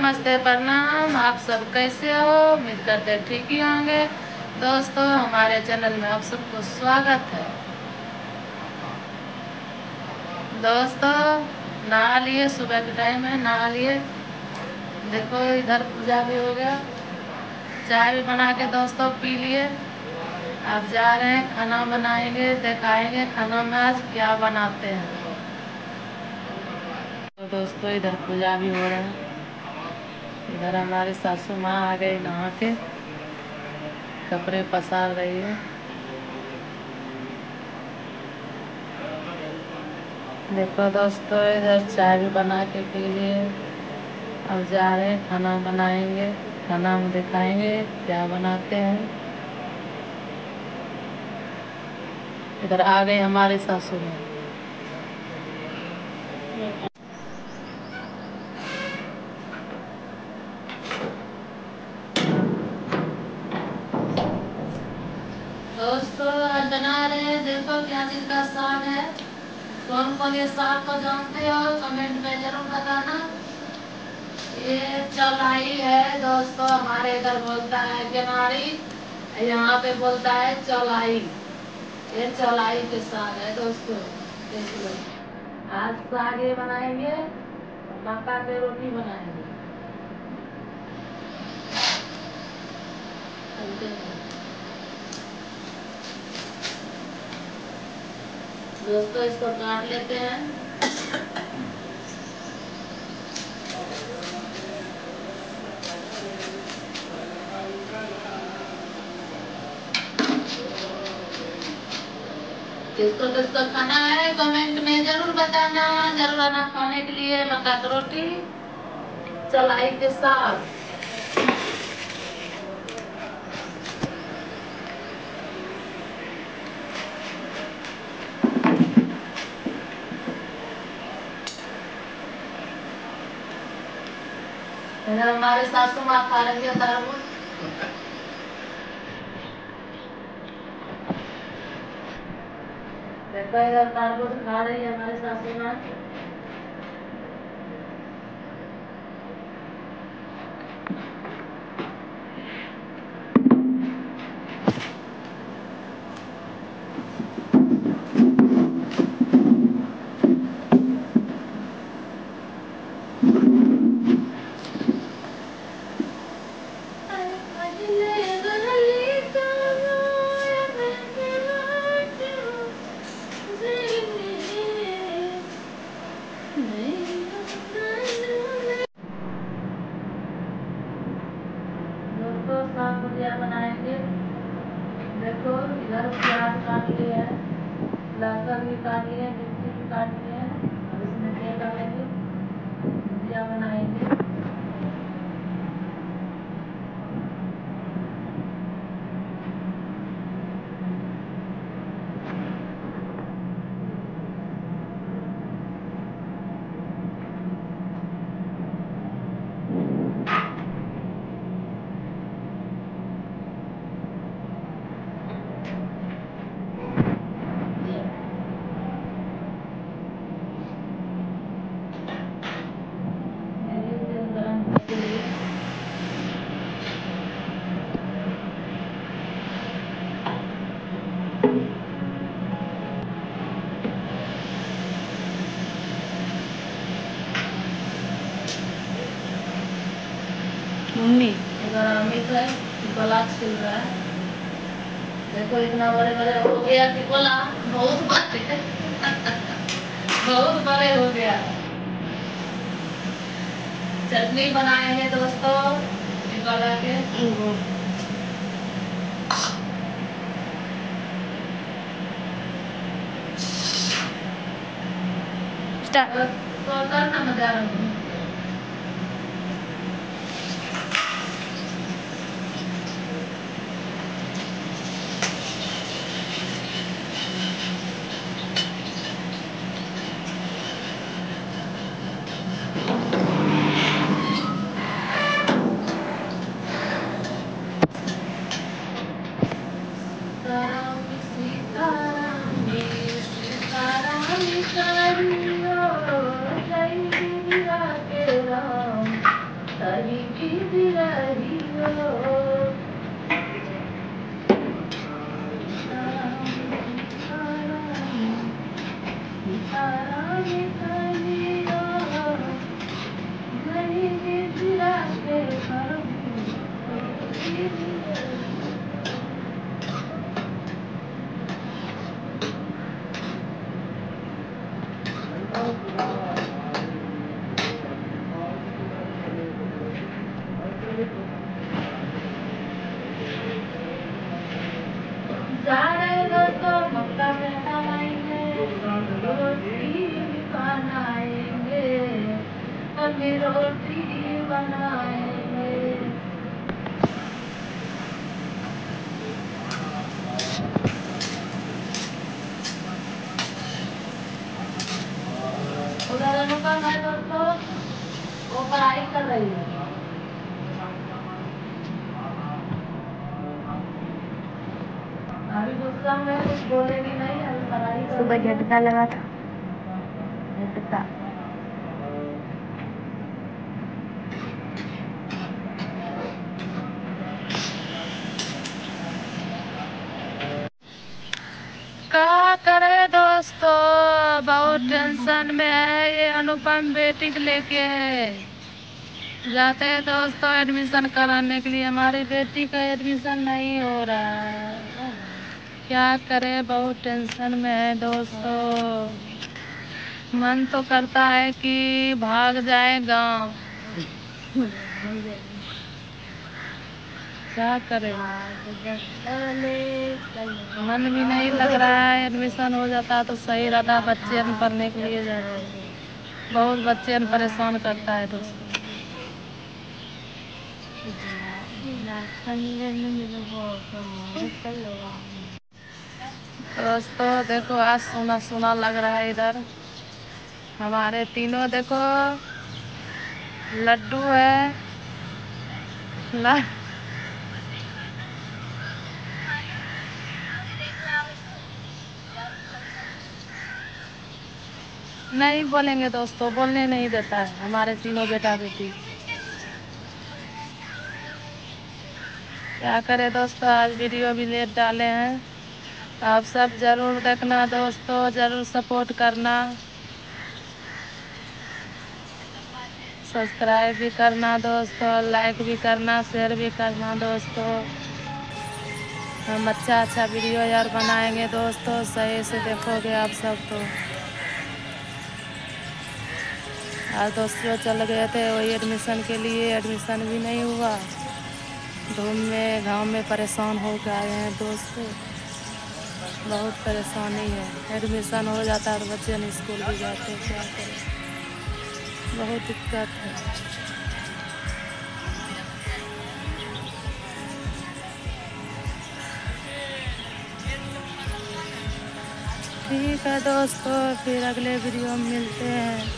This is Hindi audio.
नमस्ते प्रणाम। आप सब कैसे हो? उम्मीद करते ठीक ही होंगे। दोस्तों हमारे चैनल में आप सबको स्वागत है। दोस्तों नहा लिए, सुबह के टाइम है, नहा लिए। देखो इधर पूजा भी हो गया, चाय भी बना के दोस्तों पी लिए। अब जा रहे हैं, खाना बनाएंगे, दिखाएंगे खाना में आज क्या बनाते हैं। तो दोस्तों इधर पूजा भी हो रहा है। इधर हमारे सासू माँ आ गई नहा के, कपड़े पसार रही है। देखो दोस्तों इधर चाय भी बना के पी लिए। अब जा रहे हैं, खाना बनाएंगे, खाना में दिखाएंगे क्या बनाते हैं। इधर आ गए हमारे सासू माँ। दोस्तों आज बना रहे हैं, देखो क्या चीज का साग है। कौन कौन ये साग को जानते हो कमेंट में जरूर बताना। ये चौलाई है दोस्तों, हमारे इधर बोलता है गेनारी, यहाँ पे बोलता है चौलाई। ये चौलाई के साग है दोस्तों। देख लो आज साग ये बनाएंगे, मक्का की रोटी बनाएंगे। दोस्तों इसको काट लेते हैं। किसको किसको खाना है कमेंट में जरूर बताना। जरूर आना खाने के लिए मक्का की रोटी चौलाई के साथ। इधर हमारे सासू माँ खा रही है तरबूज। देखो इधर तरबूज खा रही है हमारी सासू माँ। दोस्तों साग भुजिया बनाएंगे। देखो इधर प्याज काट लिए है, लहसुन भी काट लिए, मिर्ची भी काट लिए है। अब इसमें तेल डालेंगे, भुजिया बनाएंगे। तेल गरम के लिए मम्मी इधर अमित है, गला छिल रहा है। देखो इतना बड़े बड़े हो गया कि गोला बहुत बड़े बहुत बड़े हो गया। चटनी बनाएंगे दोस्तों गला के। तो करना मजा रहा। रोटी बनाएंगे। उधर अनुपम है दोस्तों, वो पढ़ाई कर रही है। अभी गुस्सा में कुछ बोलेगी नहीं, अभी पढ़ाई कर। सुबह झटका लगा था, झटका। क्या करे दोस्तों, बहुत टेंशन में है ये अनुपम बेटी को लेके। जाते हैं दोस्तों एडमिशन कराने के लिए, हमारी बेटी का एडमिशन नहीं हो रहा है। क्या करे, बहुत टेंशन में है दोस्तों। मन तो करता है कि भाग जाए गांव, क्या करे, मन भी नहीं लग रहा है। एडमिशन हो जाता तो सही रहता, बच्चे पढ़ने के लिए जाते, बहुत बच्चे परेशान करता है दोस्तों। दोस्तों देखो आज सोना सोना लग रहा है इधर। हमारे तीनों देखो, लड्डू है, नहीं बोलेंगे दोस्तों, बोलने नहीं देता है हमारे तीनों बेटा बेटी। क्या करे दोस्तों, आज वीडियो भी लेट डाले हैं। आप सब जरूर देखना दोस्तों, जरूर सपोर्ट करना, सब्सक्राइब भी करना दोस्तों, लाइक भी करना, शेयर भी करना दोस्तों। हम अच्छा वीडियो यार बनाएंगे दोस्तों, सही से देखोगे आप सब तो। आज दोस्तों चल गए थे वही एडमिशन के लिए, एडमिशन भी नहीं हुआ। धूम में गांव में परेशान हो गए हैं दोस्तों, बहुत परेशानी है। एडमिशन हो जाता है तो बच्चे नहीं स्कूल भी जाते, क्या करें, बहुत दिक्कत है। ठीक है दोस्तों, फिर अगले वीडियो में मिलते हैं।